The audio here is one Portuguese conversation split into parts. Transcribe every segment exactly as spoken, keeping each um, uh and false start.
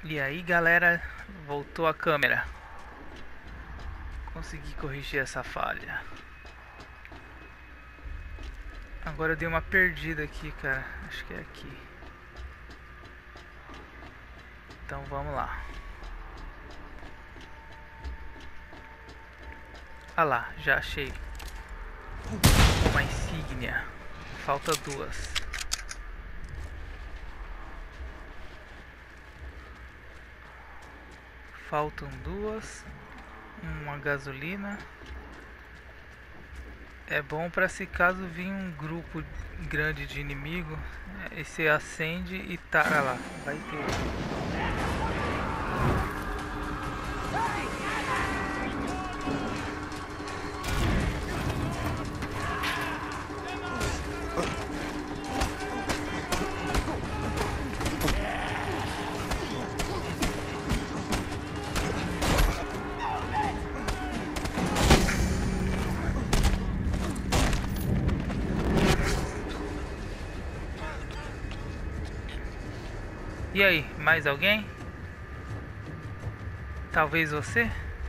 E aí, galera, voltou a câmera. Consegui corrigir essa falha. Agora eu dei uma perdida aqui, cara. Acho que é aqui. Então vamos lá. Ah lá, já achei uma insígnia. Falta duas. Faltam duas. Uma gasolina. É bom para se caso vir um grupo grande de inimigo, esse acende e tá ah lá, vai ter. E aí, mais alguém? Talvez você?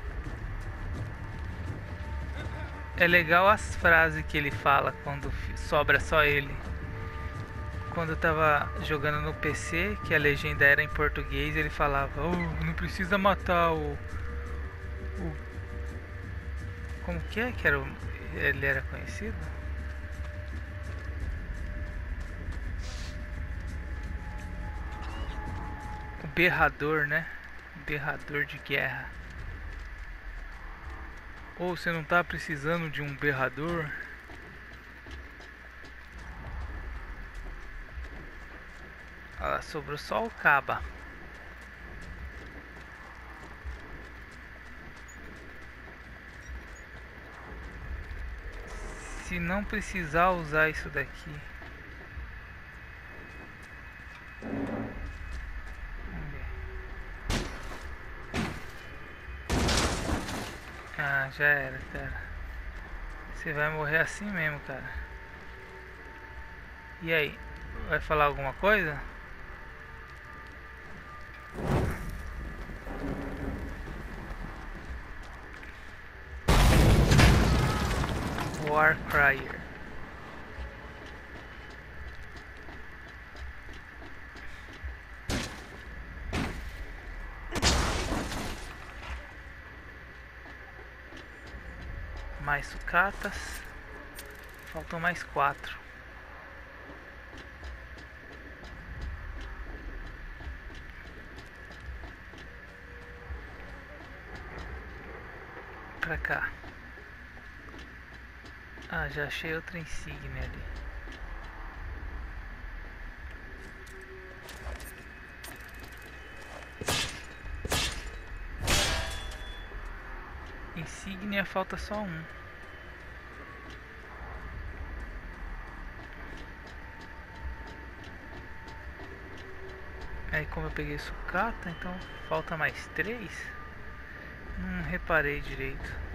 É legal as frases que ele fala quando sobra só ele. Quando eu tava jogando no P C, que a legenda era em português, ele falava: oh, não precisa matar o... o... Como que é que era o... ele era conhecido? O berrador, né? Berrador de guerra. Ou você não tá precisando de um berrador? Ah, sobrou só o caba. Se não precisar usar isso daqui. Ah, já era, cara. Você vai morrer assim mesmo, cara. E aí? Vai falar alguma coisa? Warcrier. Mais sucatas. Faltam mais quatro. Pra cá. Ah, já achei outra insígnia ali. Insígnia, falta só um. Aí como eu peguei sucata, então falta mais três. Não reparei direito.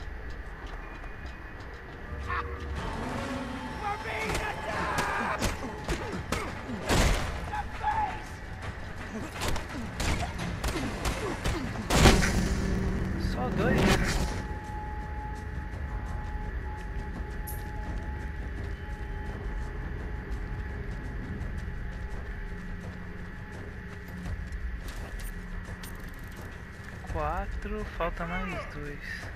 Só dois? Quatro, falta mais dois.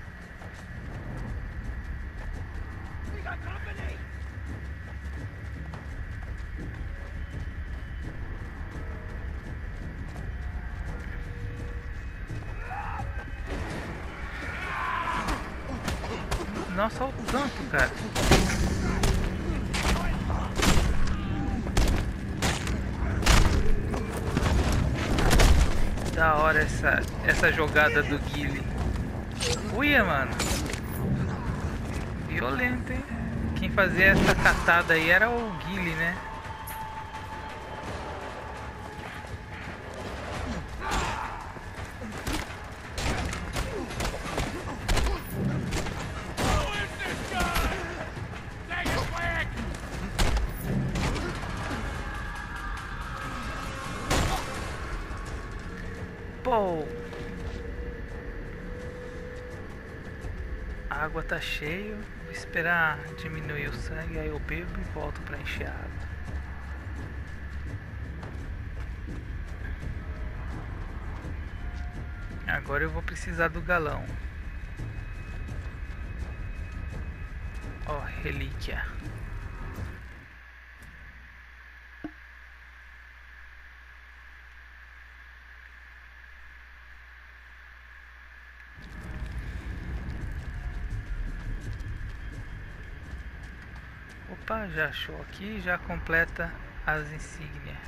Nossa, olha o tanto, cara. Da hora essa, essa jogada do Guile. Uia, mano. Violento, hein? Quem fazia essa catada aí era o Guile, né? Pô! A água tá cheia. Vou esperar diminuir o sangue, aí eu bebo e volto pra encher a água. Agora eu vou precisar do galão. Ó, relíquia. Opa, já achou aqui, já completa as insígnias.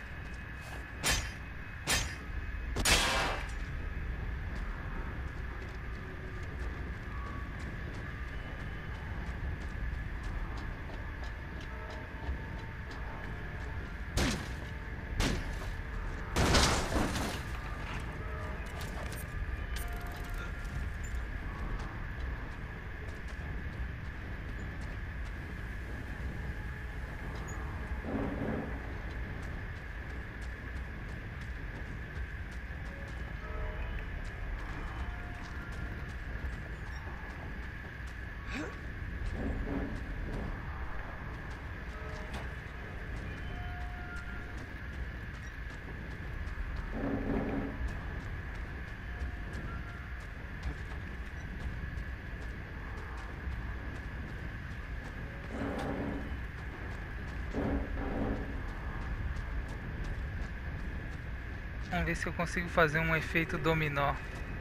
Vamos ver se eu consigo fazer um efeito dominó.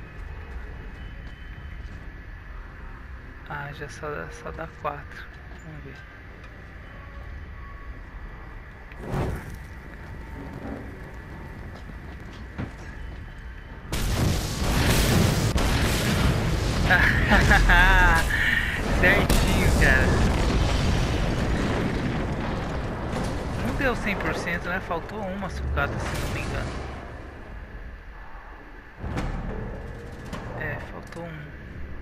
Ah, já só dá, só dá quatro. Vamos ver. Certinho, cara. Não deu cem por cento, né? Faltou uma sucata, se não me engano. É, faltou um.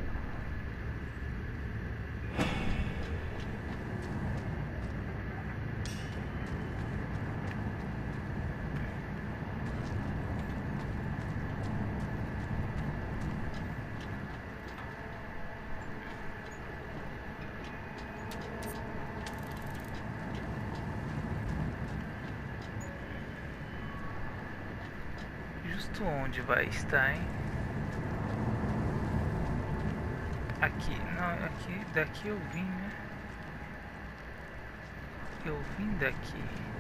Justo onde vai estar, hein? Aqui, não, aqui, daqui eu vim, né? Eu vim daqui.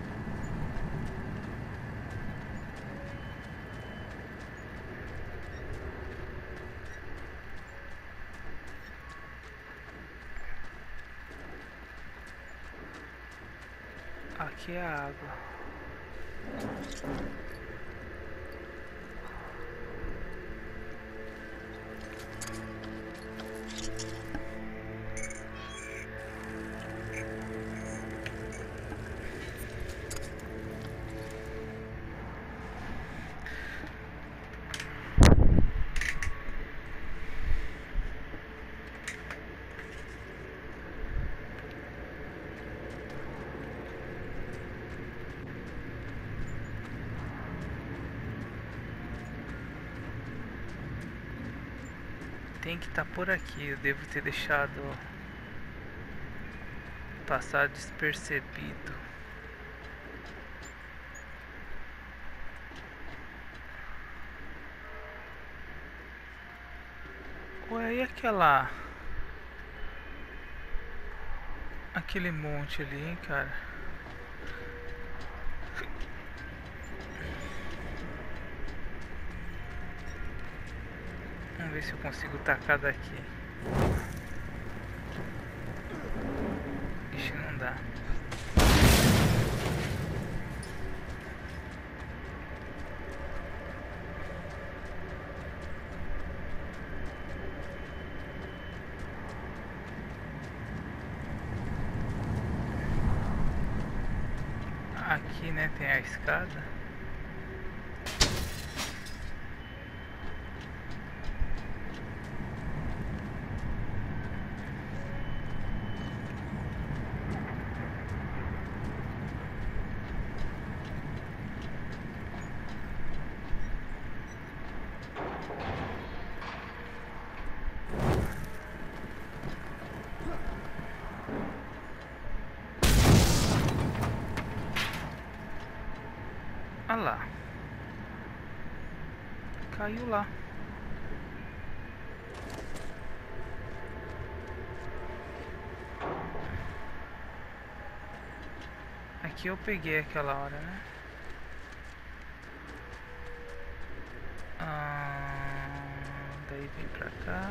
Aqui é a água. Tem que estar por aqui, eu devo ter deixado passar despercebido. Ué, e aquela... aquele monte ali, hein, cara? Vamos ver se eu consigo tacar daqui. Ixi, não dá. Aqui, né, tem a escada. Ah lá. Caiu lá. Aqui eu peguei aquela hora, né? Ah, daí vem pra cá.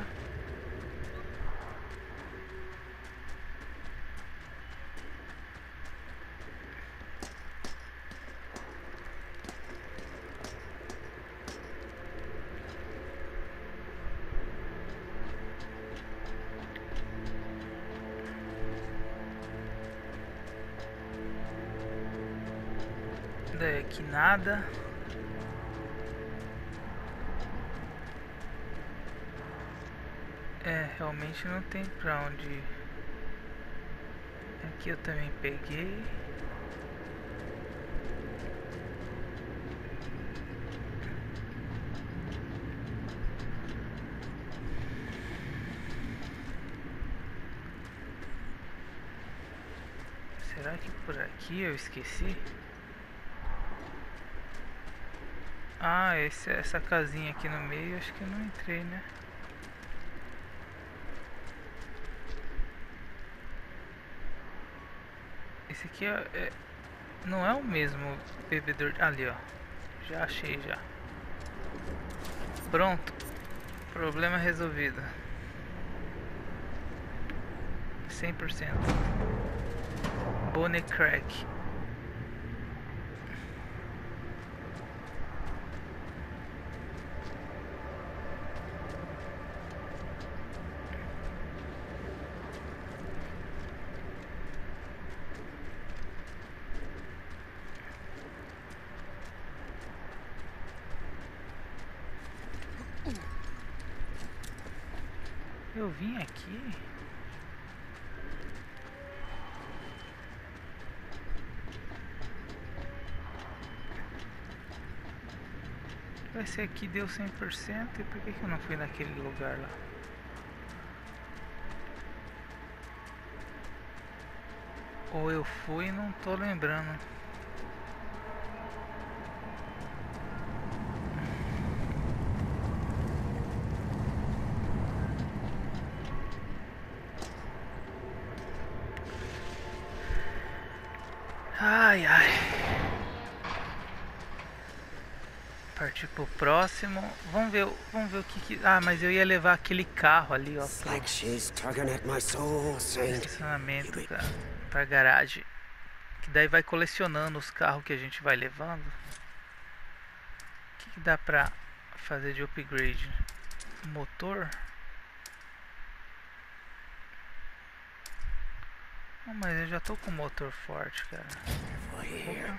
Daí aqui nada. É, realmente não tem pra onde ir. Aqui eu também peguei. Será que por aqui eu esqueci? Ah, esse, essa casinha aqui no meio, acho que eu não entrei, né? Esse aqui é, é, não é o mesmo bebedor. Ali, ó. Já achei já. Pronto. Problema resolvido. cem por cento. Bone crack. Eu vim aqui. Esse aqui deu cem por cento. E por que, que eu não fui naquele lugar lá? Ou eu fui e não tô lembrando. Ai, ai. Partir pro próximo. Vamos ver, vamos ver o que que... Ah, mas eu ia levar aquele carro ali, ó. Pro estacionamento, cara. Pra garagem. Que daí vai colecionando os carros que a gente vai levando. O que, que dá pra fazer de upgrade? Motor. Oh, mas eu já tô com motor forte, cara. Opa.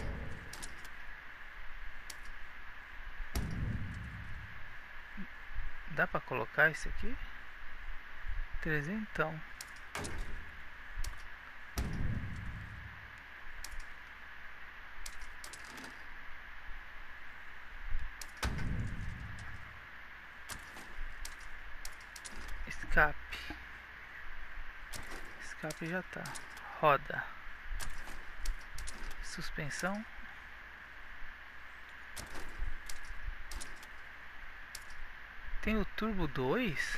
Dá pra colocar isso aqui? Trezentão. Escape. Escape já tá. Roda. Suspensão. Tem o Turbo dois?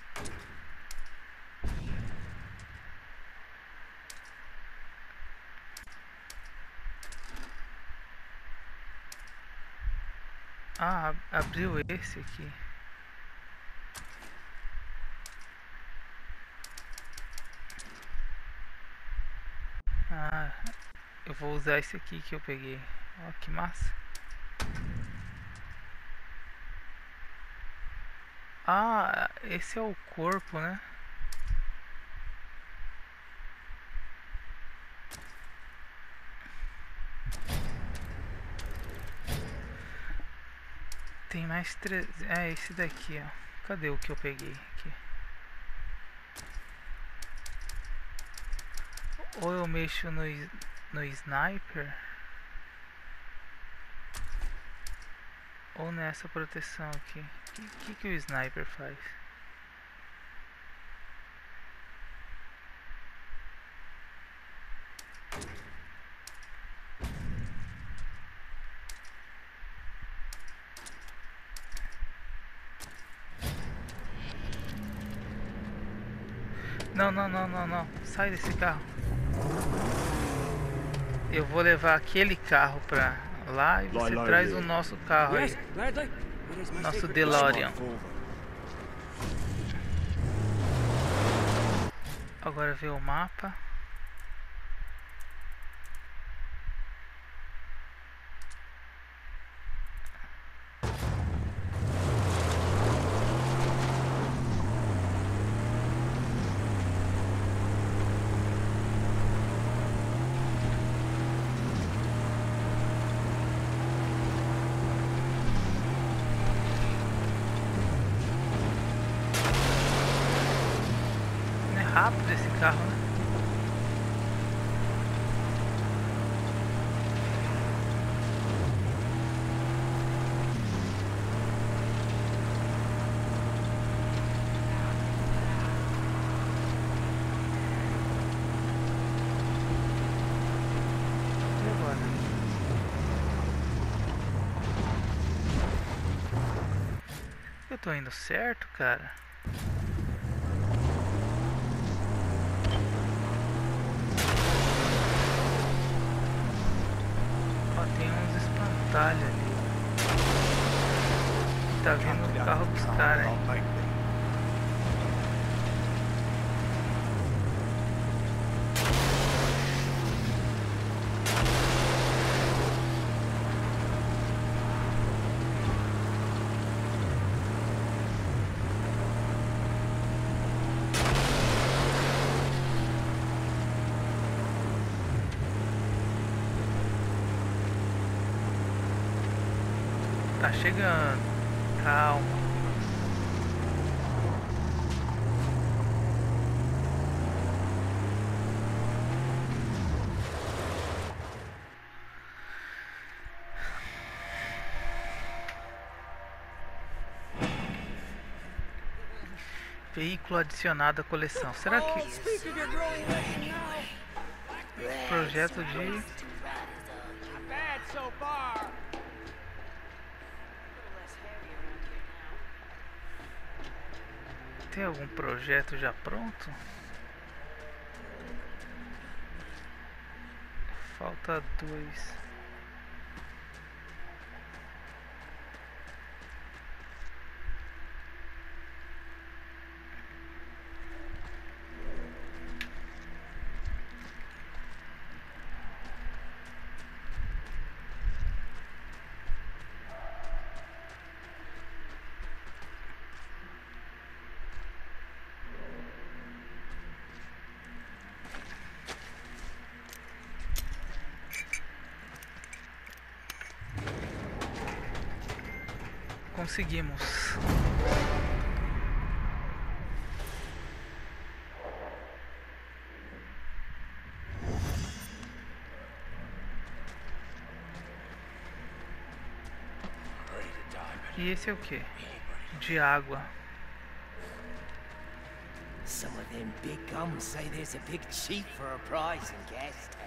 Ah, abriu esse aqui. Ah, eu vou usar esse aqui que eu peguei. Ó, que massa. Ah, esse é o corpo, né? Tem mais três. É esse daqui, ó. Cadê o que eu peguei aqui? Ou eu mexo no, no sniper, ou nessa proteção aqui. O que, que, que o sniper faz? Não, não, não, não, não. Sai desse carro. Eu vou levar aquele carro pra lá e você traz o nosso carro aí. Nosso DeLorean. Agora ver o mapa. Rápido esse carro, né? E agora? Eu tô indo certo, cara? Ali. Tá vindo o carro dos caras aí. Tá chegando, calma. Veículo adicionado à coleção. Será que projeto de tem algum projeto já pronto? Falta dois. Conseguimos. E esse é o que? De água. Some of them big gums say there's a big chief for a prize in Gastown.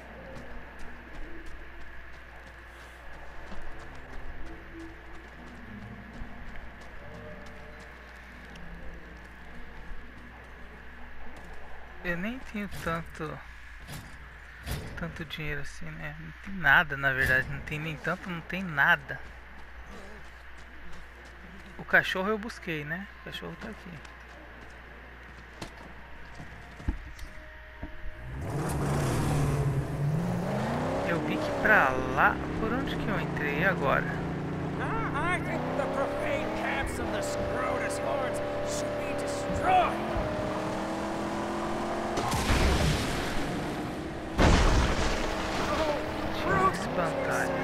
Eu nem tenho tanto tanto dinheiro assim, né? Não tem nada, na verdade, não tem nem tanto, não tem nada. O cachorro eu busquei, né? O cachorro tá aqui. Eu vi que pra lá, por onde que eu entrei agora? I think the profane camps of the Scrotus hordes should be destroyed. Espantalho.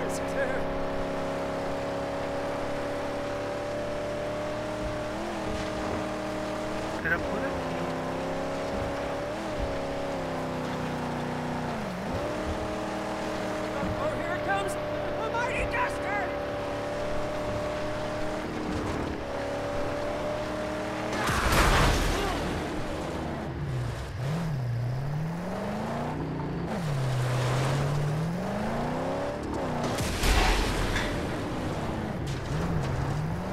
Era por aqui. Oh, here it comes! A mighty duster!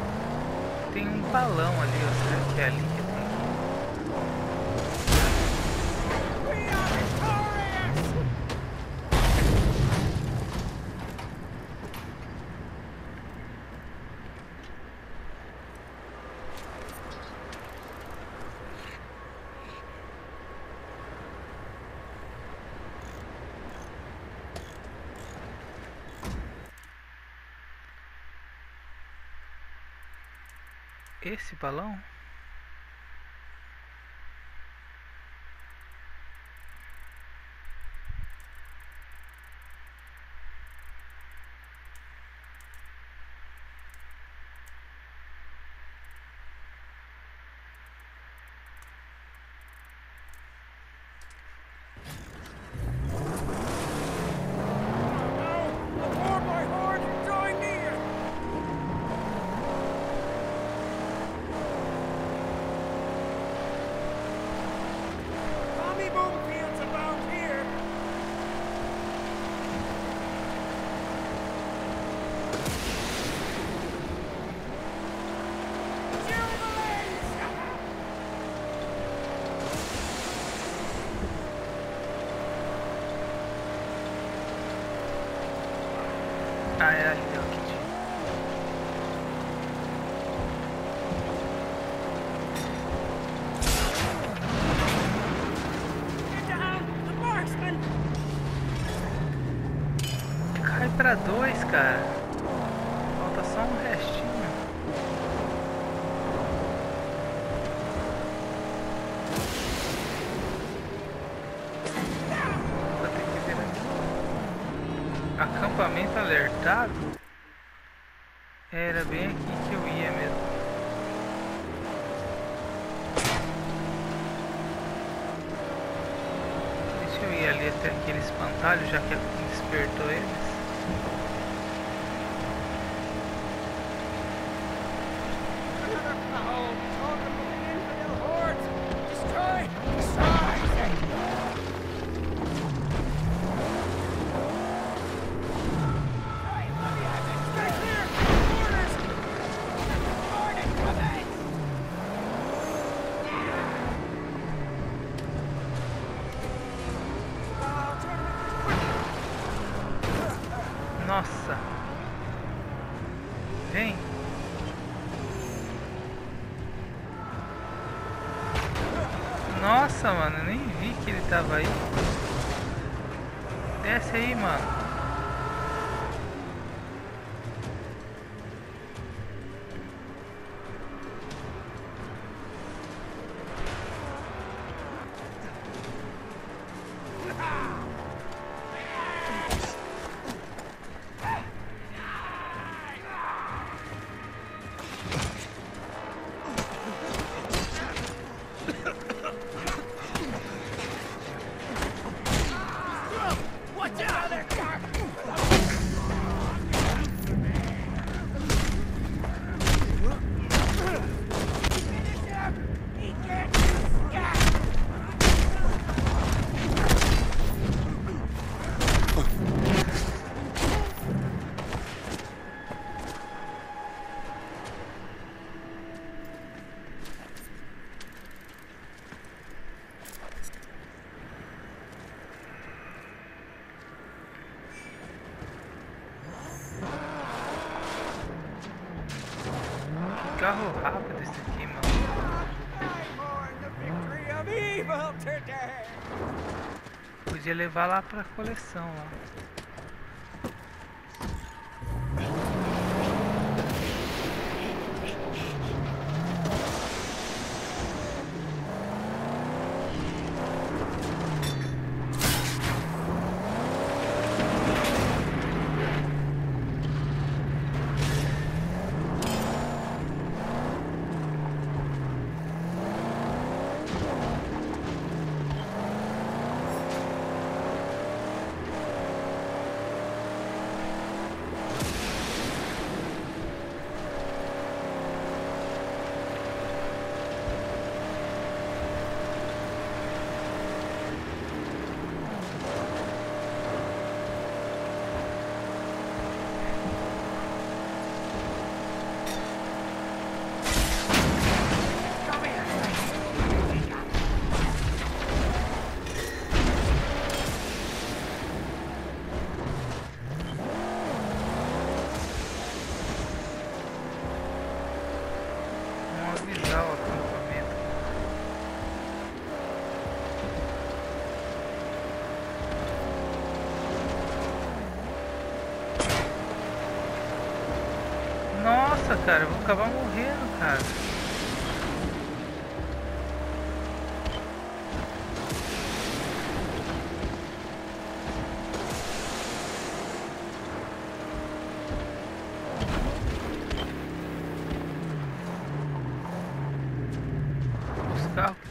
Tem um balão ali, ó. Será que é ali que tem? esse balão? Ah, é ali, ó, que tinha. Cai pra dois, cara. Falta só um restinho. Vou ter que ver aqui. Acampamento alertado? Era bem aqui que eu ia mesmo. Deixa eu ir ali até aquele espantalho, já que despertou eles. Nossa. Vem. Nossa, mano, eu nem vi que ele tava aí. Desce aí, mano. Carro rápido esse aqui, mano. Podia levar lá pra coleção lá. Nossa, cara, eu vou acabar morrendo, cara.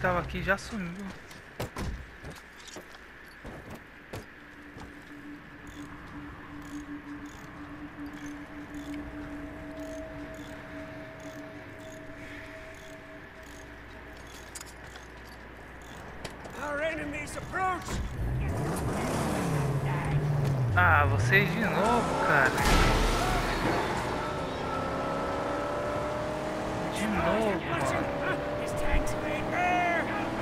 tava aqui já sumiu. Our enemies approach. Ah, vocês de novo, cara. De novo, mano. His tanks made air.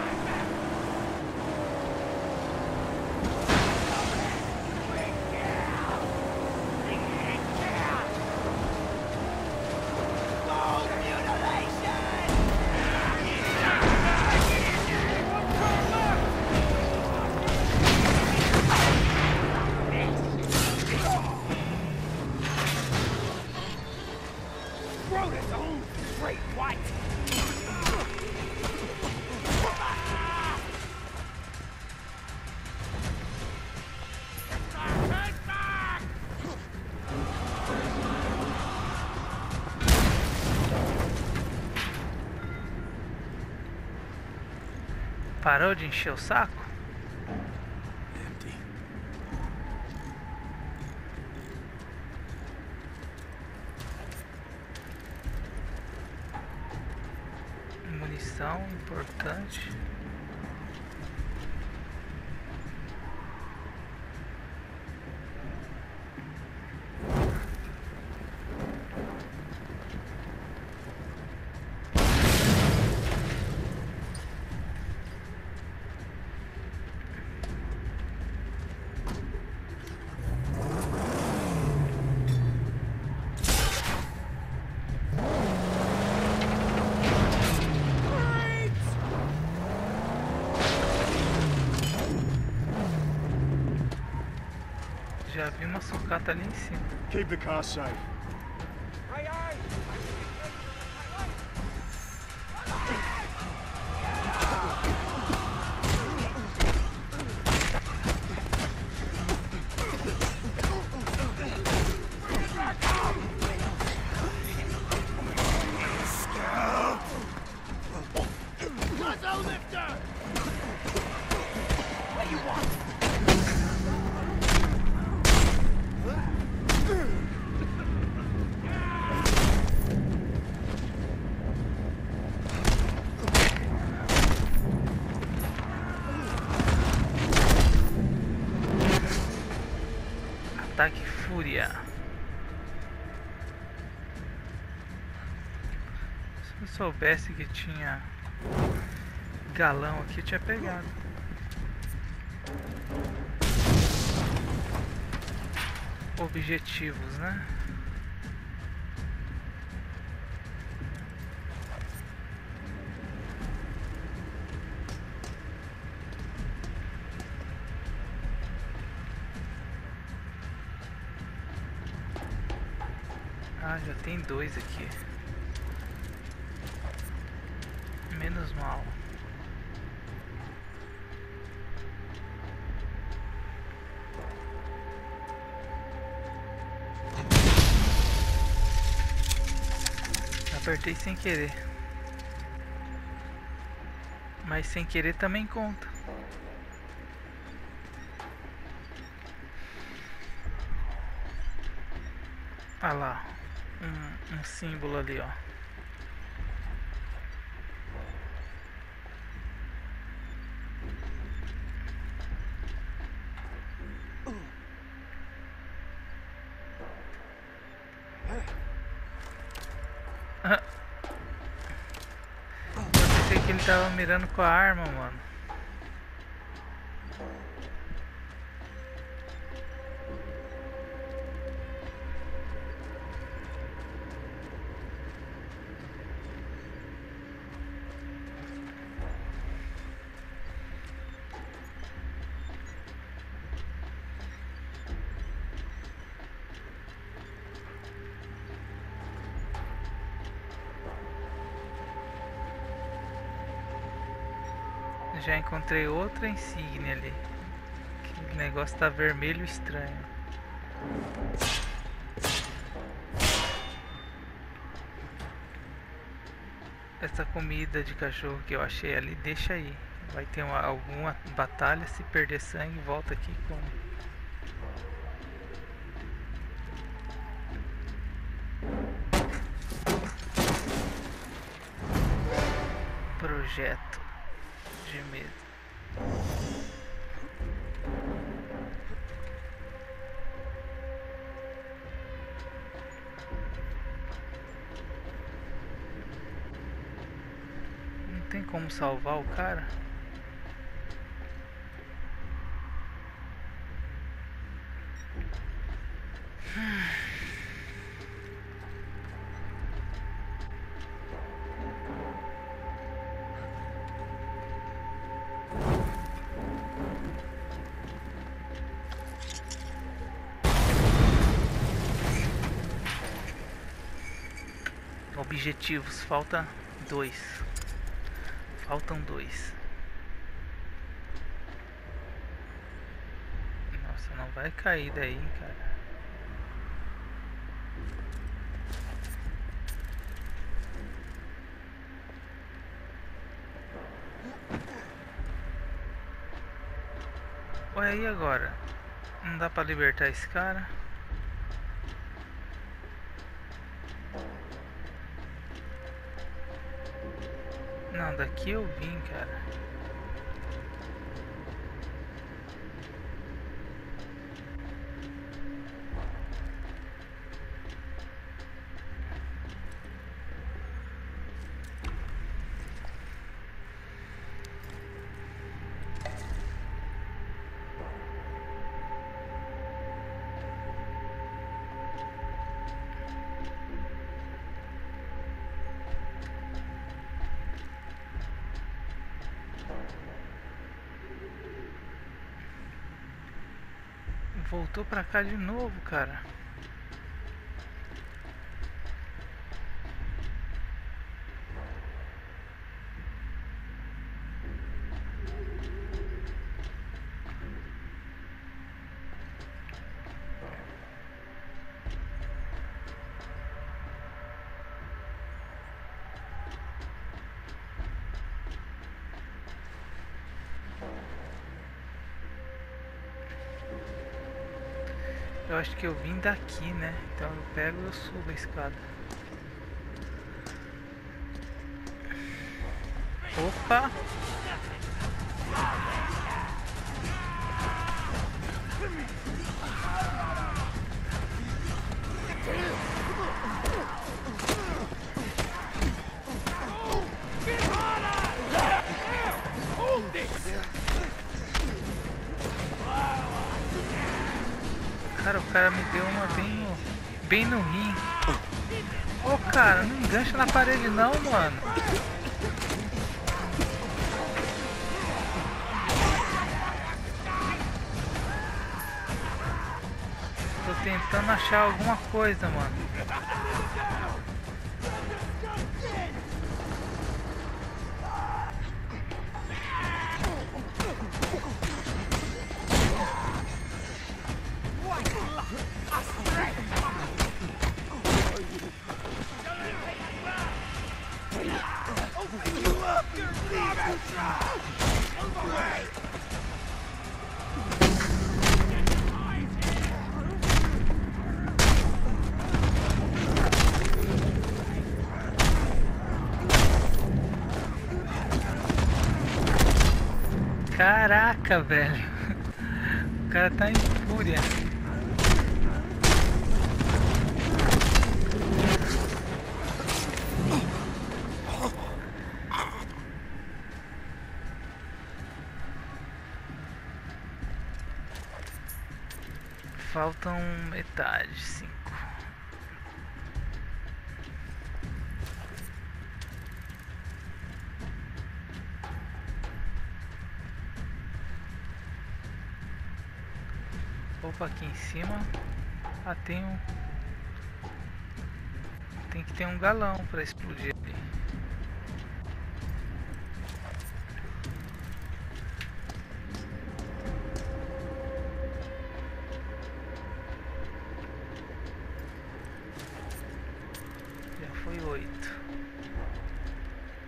Scrotus own great white. Parou de encher o saco? Empty. Munição importante. Já vi uma sucata ali em cima. Keep the car safe. Aye, aye. Ataque Fúria. Se eu soubesse que tinha galão aqui, eu tinha pegado. Objetivos, né? Ah, já tem dois aqui. Menos mal. Apertei sem querer. Mas sem querer também conta. Olha lá. Um, um símbolo ali, ó. Eu pensei que ele tava mirando com a arma, mano. Já encontrei outra insígnia ali. Aquele negócio tá vermelho estranho. essa comida de cachorro que eu achei ali, deixa aí. Vai ter uma, alguma batalha, se perder sangue, volta aqui com projeto de medo. Não tem como salvar o cara? Objetivos, falta dois. Faltam dois. Nossa, não vai cair daí, cara. Olha aí agora. Não dá pra libertar esse cara. Não, daqui eu vim, cara. Voltou pra cá de novo, cara. Eu acho que eu vim daqui, né? Então eu pego e eu subo a escada. Opa! Cara, o cara me deu uma bem no, bem no rim. Ô, cara, não engancha na parede não, mano. Tô tentando achar alguma coisa, mano. Caraca, velho. O cara tá em fúria. Faltam metade, cinco. Opa, aqui em cima. Ah, tem um. Tem que ter um galão pra explodir ali. Já foi oito.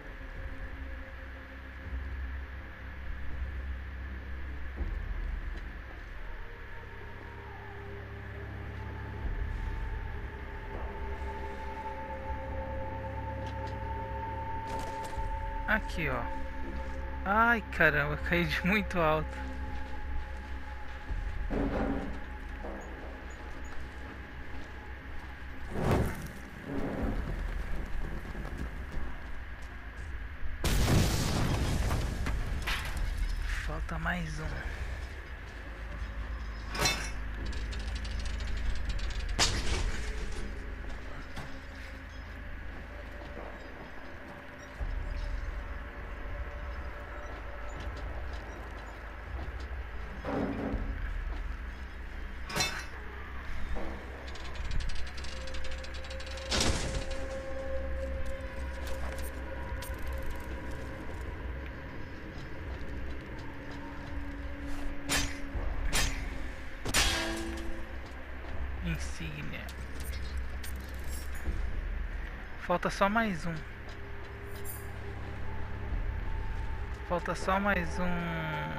Aqui, ó. Ai, caramba, caí de muito alto. Falta mais um. Insígnia. Falta só mais um. Falta só mais um.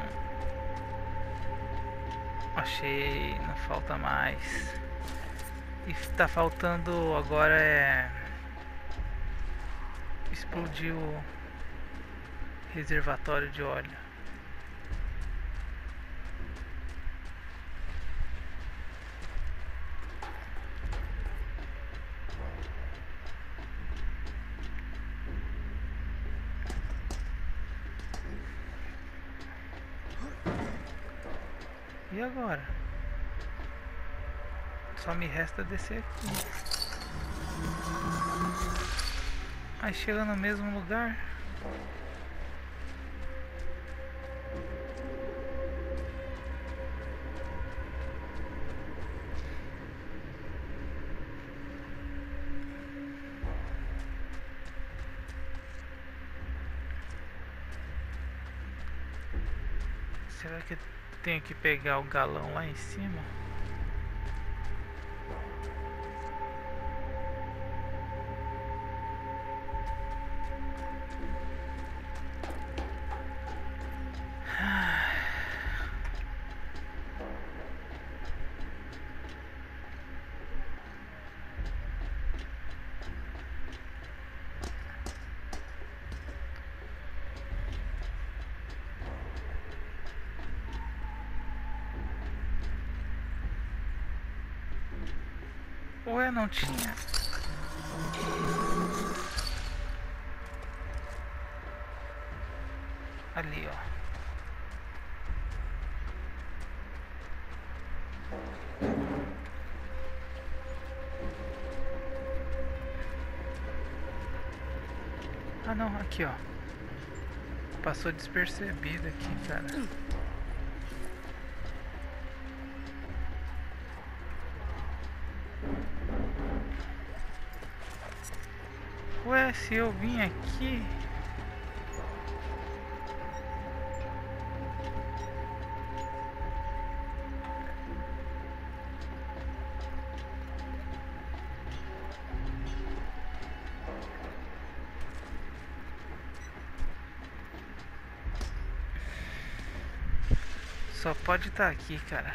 Achei, não falta mais. E tá faltando agora é explodir o reservatório de óleo. E agora? Só me resta descer aqui. Aí chega no mesmo lugar. Será que tenho que pegar o galão lá em cima? Ué, não tinha. Ali, ó. Ah, não, aqui, ó. Passou despercebido aqui, cara. Ué, se eu vim aqui... Só pode estar aqui, cara.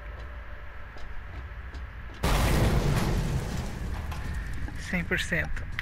cem por cento.